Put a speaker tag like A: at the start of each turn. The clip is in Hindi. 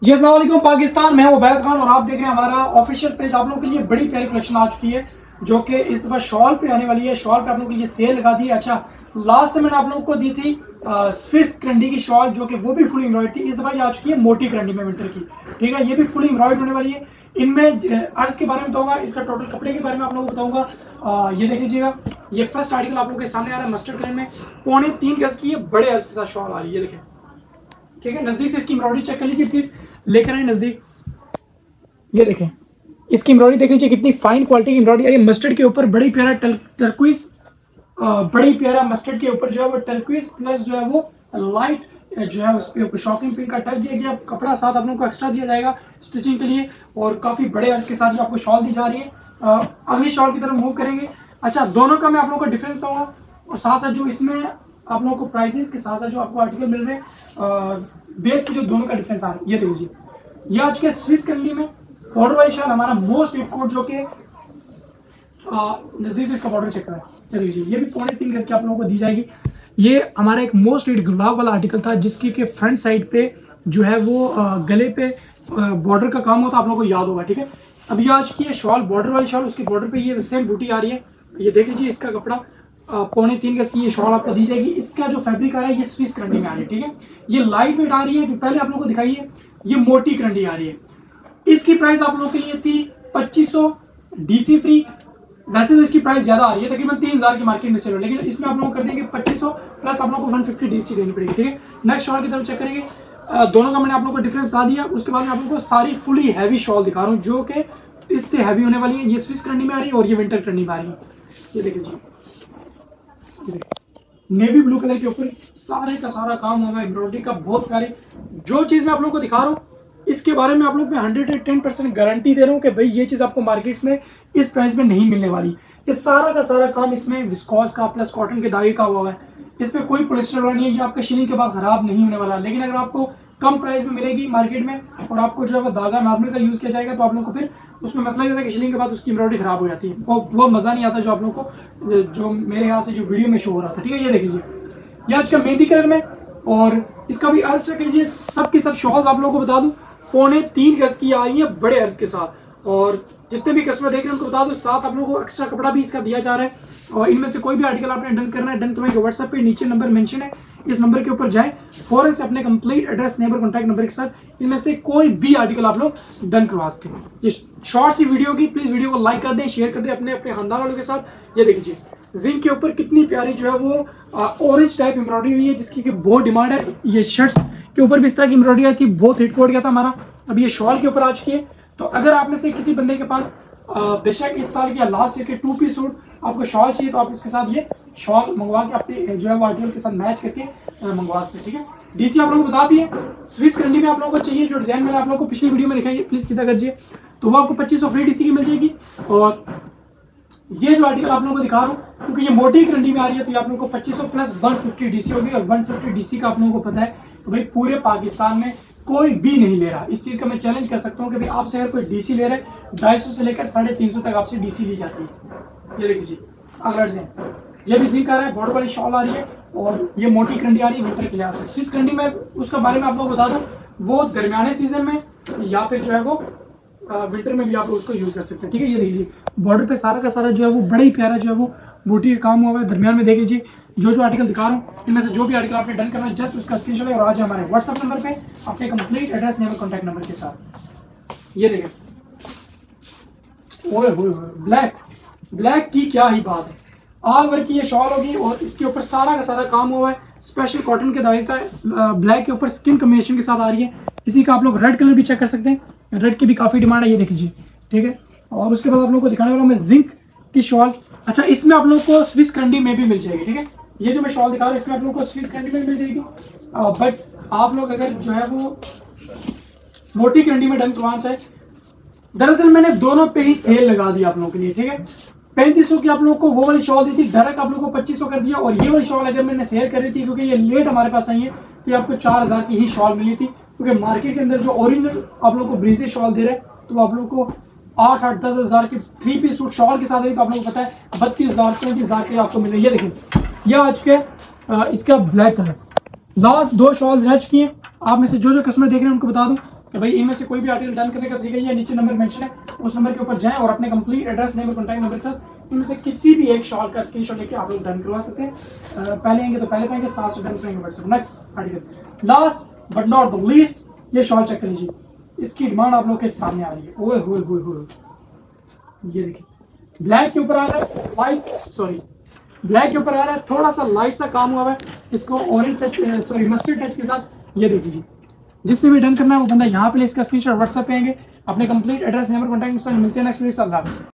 A: जी अस्सलाम वालेकुम पाकिस्तान, मैं हूं उबैद खान और आप देख रहे हैं हमारा ऑफिशियल पेज। आप लोगों के लिए बड़ी प्यारी कलेक्शन आ चुकी है जो कि इस दफा शॉल पे आने वाली है। शॉल पे आप लोगों के लिए सेल लगा दी है। अच्छा, लास्ट से मैंने आप लोगों को दी थी स्विस करंडी की शॉल जो कि वो भी फुल एम्ब्रॉयड थी। इस दफा ये आ चुकी है मोटी करंडी में विंटर की, ठीक है। ये भी फुल एम्ब्रॉयड होने वाली है। इनमें अर्ज के बारे में बताऊंगा, इसका टोटल कपड़े के बारे में आप लोगों को बताऊंगा। ये देख लीजिएगा, ये फर्स्ट आर्टिकल आप लोगों के सामने आ रहा है मस्टर्ड कलर में, 3.25 गज की है, बड़े अर्ज के साथ शॉल आ रही है। ये देखें, ठीक है। नजदीक से इसकी एम्ब्रॉयडरी चेक कर लीजिए प्लीज, लेकर आए नजदीक। ये देखें, इसकी एम्ब्रॉयडरी देख लीजिए कितनी फाइन क्वालिटी की एम्ब्रॉयडरी। ये मस्टर्ड के ऊपर बड़ी प्यारा टर्क्विज, बड़ी प्यारा मस्टर्ड के ऊपर जो है वो टर्क्विज प्लस जो है वो लाइट जो है उसके ऊपर शॉकिंग पिंक का टच दिया गया। कपड़ा साथ आप लोगों को एक्स्ट्रा दिया जाएगा स्टिचिंग के लिए, और काफी बड़े अर्ज के साथ जो आपको शॉल दी जा रही है। अगली शॉल की तरफ मूव करेंगे। अच्छा, दोनों का मैं आप लोगों को डिफरेंस बताऊंगा, और साथ साथ जो इसमें आप लोगों को प्राइसेस के साथ साथ जो आपको आर्टिकल मिल रहे हैं बेस की जो दोनों का डिफरेंस आ रहा है। ये देख लीजिए, ये आज के स्विस करंडी में बॉर्डर वाली शॉल, हमारा मोस्ट हिट कोट जो कि नजदीक से इसका बॉर्डर चेक करा है। देख लीजिए, ये भी 3.25 गज की आप लोगों को दी जाएगी। ये हमारा एक मोस्ट हिट गुलाब वाला आर्टिकल था जिसकी के फ्रंट साइड पे जो है वो गले पे बॉर्डर का काम होता, आप लोगों को याद होगा, ठीक है। अब ये आज की है शॉल, बॉर्डर वाली शॉल, उसके बॉर्डर पे ये सेम बूटी आ रही है। ये देख लीजिए, इसका कपड़ा 3.25 गज की ये शॉल आपको दी जाएगी। इसका जो फैब्रिक आ रहा है ये स्विस करंडी में आ रही है, ठीक है। ये लाइट वेट आ रही है, जो पहले आप लोगों को दिखाई है ये मोटी करंडी आ रही है। इसकी प्राइस आप लोगों के लिए थी 2500 डीसी फ्री। वैसे तो इसकी प्राइस ज्यादा आ रही है, तकरीबन 3000 की मार्केट में सेल हो, लेकिन इसमें आप लोगों को कर देंगे 2500 प्लस आप लोगों को 150 डीसी देनी पड़ेगी, ठीक है। नेक्स्ट शॉल की तरफ चेक करेंगे। दोनों का मैंने आप लोगों को डिफरेंस बता दिया। उसके बाद मैं आप लोगों को सारी फुली हैवी शॉल दिखा रहा हूँ जो कि इससे हैवी होने वाली है। ये स्विस करंडी में आ रही है और ये विंटर करंडी में आ रही है। ये देखिए जी, नेवी ब्लू कलर के ऊपर सारे का सारा काम होगा एम्ब्रॉयडरी का, बहुत प्यारी। जो चीज मैं आप लोगों को दिखा रहा हूँ इसके बारे में आप लोग मैं 110% गारंटी दे रहा हूँ कि भाई ये चीज आपको मार्केट में इस प्राइस में नहीं मिलने वाली। ये सारा का सारा काम इसमें विस्कॉस का प्लस कॉटन के धागे का हुआ है। इस पे कोई पॉलिस्टर वाला नहीं है, ये आपका शिलिंग के बाद खराब नहीं होने वाला। लेकिन अगर आपको कम प्राइस में मिलेगी मार्केट में और आपको जो है वो धागा नॉर्मल का यूज किया जाएगा तो आप लोग को फिर उसमें मसला ये होता है कि शिलिंग के बाद उसकी एम्ब्रॉयडरी खराब हो जाती है। वो मजा नहीं आता जो आप लोग को, जो मेरे ख्याल से जो वीडियो में शो हो रहा था, ठीक है। ये देख लीजिए, ये आज का मेहंदी कलर में, और इसका भी अर्ज चेक लीजिए। सब की सब शॉल्स आप लोगों को बता दूं 3.25 गज की आई है बड़े अर्ज के साथ। और जितने भी कस्टमर देख रहे हैं उनको बता दो, साथ आप लोगों को एक्स्ट्रा कपड़ा भी इसका दिया जा रहा है। और इनमें से कोई भी आर्टिकल आपने डन करना है, डन करने के व्हाट्सएप पे नीचे नंबर मेंशन है, इस नंबर के ऊपर जाए फौरन से अपने complete address, neighbour, contact number के साथ इनमें से कोई भी आर्टिकल आप लोग डन करवा सकते हैं। ये शॉर्ट सी वीडियो की, प्लीज वीडियो को लाइक कर दें, शेयर कर दें अपने अपने खानदान वालों के साथ। ये देखिए, जिंक के ऊपर कितनी प्यारी जो है वो ऑरेंज टाइप एम्ब्रॉयडरी हुई है जिसकी कि बहुत डिमांड है। ये शर्ट्स के ऊपर भी इस तरह की एम्ब्रॉयडरी आई थी, बहुत हिट कोड गया था हमारा। अब ये शॉल के ऊपर आ चुकी है। तो अगर आप में से किसी बंदे के पास बेशक इस साल के या लास्ट ईयर के 2 पीस सूट आपको शॉल चाहिए तो आप इसके साथ ये शॉल मंगवा के अपने जो है वो आर्टिकल के साथ मैच करके मंगवा सकते हैं, ठीक है। डीसी आप लोगों को बता दिए। स्विस करंडी में आप लोगों को चाहिए जो डिजाइन मैंने आप लोगों को पिछली वीडियो में दिखाई है, प्लीज सीधा करिए, तो वो आपको 2500 फ्री डीसी की मिल जाएगी। और ये जो आर्टिकल आप लोगों को दिखा रहा हूँ क्योंकि ये मोटी करंडी में आ रही है तो ये आप लोगों को 2500 प्लस 150 डीसी होगी। और 150 डीसी का आप लोगों को पता है तो भाई पूरे पाकिस्तान में कोई भी नहीं ले रहा। इस चीज का मैं चैलेंज कर सकता हूँ कि भाई आपसे अगर कोई डीसी ले रहा है 250 से लेकर 350 तक आपसे डीसी ली जाती है। ये देखिए जी, अगर से ये भी जिंक आ रहा है, बॉर्डर वाली शॉल आ रही है और ये मोटी करंडी आ रही है विंटर के लिहाज से। स्विस करंडी में उसका बारे में आप लोग बता दूं, वो दरमियाने सीजन में या फिर जो है वो विंटर में भी आप उसको यूज कर सकते हैं, ठीक है। ये देखिए, बॉर्डर पे सारा का सारा जो है वो बड़ा ही प्यारा जो है वो बूटी का काम हुआ है। दरमियान में देख लीजिए, जो आर्टिकल दिखा रहा हूँ इनमें से जो भी आर्टिकल आपने डन करना है जस्ट उसका स्क्रीनशॉट लें और आज हमारे व्हाट्सएप नंबर पे अपने complete address, name, contact number के साथ। ये देखें, ओए ब्लैक की क्या ही बात है। ऑल वर्क की ये शॉल होगी और इसके ऊपर सारा का सारा काम हुआ है स्पेशल कॉटन के धागे का। ब्लैक के ऊपर स्किन कॉम्बिनेशन के साथ आ रही है। इसी का आप लोग रेड कलर भी चेक कर सकते हैं, रेड की भी काफी डिमांड है। ये देख लीजिए, ठीक है। और उसके बाद आप लोगों को दिखाने वाला मैं जिंक की शॉल। अच्छा, इसमें आप लोगों को स्विस करंडी में भी मिल जाएगी, ठीक है। ये जो मैं शॉल दिखा रहा हूँ इसमें आप लोगों को स्विस करंडी में मिल जाएगी। बट आप लोग अगर जो है वो मोटी करंडी में डन करवाना चाहे, दरअसल मैंने दोनों पे ही सेल लगा दी आप लोगों के लिए, ठीक है। 3500 की आप लोगों को वो वाली शॉल दी थी, डायरेक्ट आप लोगों को 2500 कर दिया। और ये वाली शॉल अगर मैंने सेल कर दी थी क्योंकि ये लेट हमारे पास आई है तो ये आपको 4000 की ही शॉल मिली थी, क्योंकि मार्केट के अंदर जो ओरिजिनल आप लोगों को ब्रीजी शॉल दे रहे हैं तो आप लोगों को 8-10 हज़ार की 3 पीस सूट शॉल के साथ आप लोगों को पता है 32,000 33,000 के आपको मिले। ये देखिए, ये आज के इसका ब्लैक कलर, लास्ट 2 शॉल्स रह चुकी हैं। आप में से जो कस्टमर देख रहे हैं उनको बता दूं, कि भाई इनमें से कोई भी आर्टिकल डन करने का तरीका ये नीचे नंबर मेंशन है, उस नंबर के ऊपर जाएं और अपने कंप्लीट एड्रेस, नेम और कॉन्टैक्ट नंबर के साथ इनमें से किसी भी एक शॉल का स्क्रीनशॉट लेके आप लोग डन करवा सकते हैं। पहले आएंगे तो पहले पाएंगे, 7 से डन करेंगे WhatsApp. Next article, last but not the least, ये शॉल चेक कर लीजिए, इसकी डिमांड आप लोग के सामने आ रही है। ओए होए होए होए, ये देखिए ब्लैक के ऊपर आ रहा है, वाइट सॉरी ब्लैक के ऊपर आ रहा है, थोड़ा सा लाइट सा काम हुआ है, इसको orange touch sorry mustard touch के साथ ये देख लीजिए। जिससे भी डन करना है वो बंदा यहाँ पे इसका स्क्रीनशॉट व्हाट्सएप पे आएंगे, अपने कंप्लीट एड्रेस, नंबर, कॉन्टैक्ट, मिलते हैं नेक्स्ट वीडियो। अल्लाह हाफ़िज़।